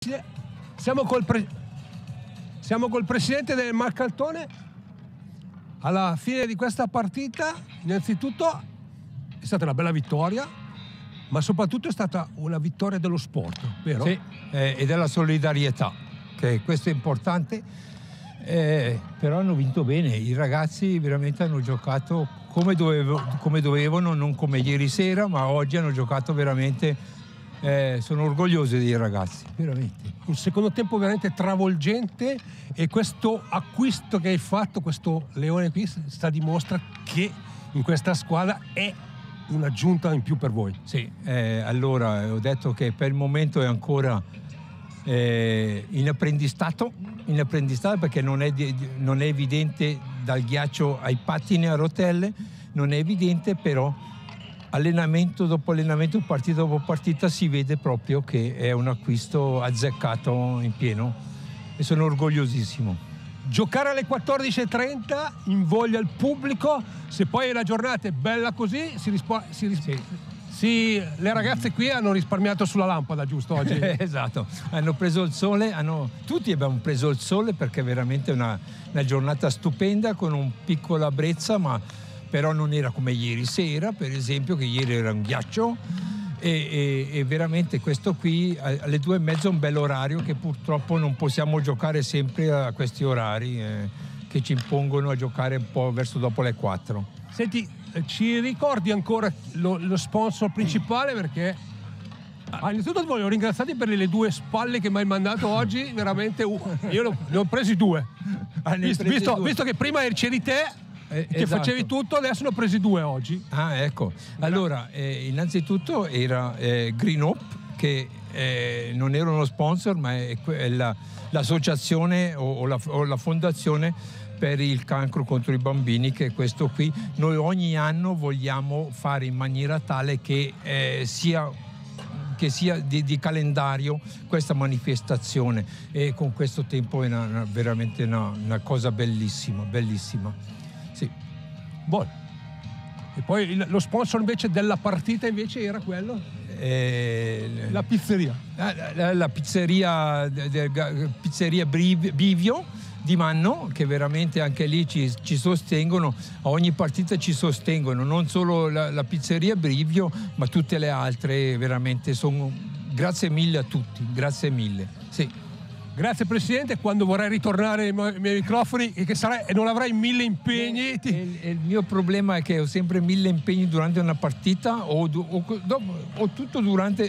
Siamo col presidente del Marcaltone. Alla fine di questa partita, innanzitutto, è stata una bella vittoria, ma soprattutto è stata una vittoria dello sport, vero? Sì, e della solidarietà, che questo è importante. Però hanno vinto bene, i ragazzi veramente hanno giocato come dovevano, non come ieri sera, ma oggi hanno giocato veramente. Sono orgoglioso dei ragazzi, veramente. Un secondo tempo veramente travolgente, e questo acquisto che hai fatto, questo Leone qui, dimostra che in questa squadra è un'aggiunta in più per voi. Sì, allora ho detto che per il momento è ancora in apprendistato perché non è evidente dal ghiaccio ai pattini a rotelle, non è evidente, però allenamento dopo allenamento, partita dopo partita si vede proprio che è un acquisto azzeccato in pieno e sono orgogliosissimo. Giocare alle 14:30 invoglia il pubblico, se poi la giornata è bella così sì, le ragazze qui hanno risparmiato sulla lampada, giusto oggi? Esatto, hanno preso il sole, tutti abbiamo preso il sole perché è veramente una giornata stupenda con un piccolo brezza, ma però non era come ieri sera, per esempio, che ieri era un ghiaccio, e veramente questo qui alle 2:30 è un bel orario che purtroppo non possiamo giocare sempre a questi orari che ci impongono a giocare un po' verso dopo le 4. Senti, ci ricordi ancora lo sponsor principale? Perché innanzitutto voglio ringraziarti per le 2 spalle che mi hai mandato oggi, veramente io ne ho presi 2. Visto che prima c'eri te che esatto. Facevi tutto, adesso ne ho presi 2 oggi. Ah, ecco. Allora, innanzitutto era Green Hope, che non era uno sponsor, ma è l'associazione o la fondazione per il cancro contro i bambini, che è questo qui. Noi ogni anno vogliamo fare in maniera tale che sia di calendario questa manifestazione, e con questo tempo è veramente una cosa bellissima, bellissima. Sì. Buono. E poi lo sponsor invece della partita invece era quello? La pizzeria. La pizzeria Bivio di Manno, che veramente anche lì ci sostengono, a ogni partita ci sostengono, non solo la pizzeria Bivio, ma tutte le altre, veramente grazie mille a tutti, grazie mille. Sì. Grazie Presidente, quando vorrai ritornare ai miei microfoni e non avrai 1000 impegni. Il mio problema è che ho sempre 1000 impegni durante una partita o tutto durante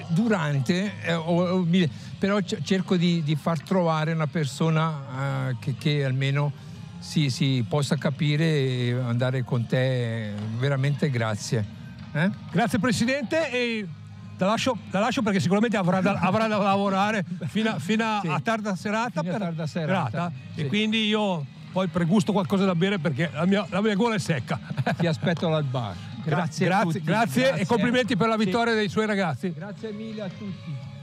però cerco di far trovare una persona che almeno si possa capire e andare con te. Veramente grazie. Grazie Presidente, e la lascio perché sicuramente avrà da lavorare fino a tarda serata. Sì. E quindi io poi pregusto qualcosa da bere perché la mia gola è secca. Ti aspetto al bar. Grazie a tutti. Grazie e complimenti per la vittoria dei suoi ragazzi. Grazie mille a tutti.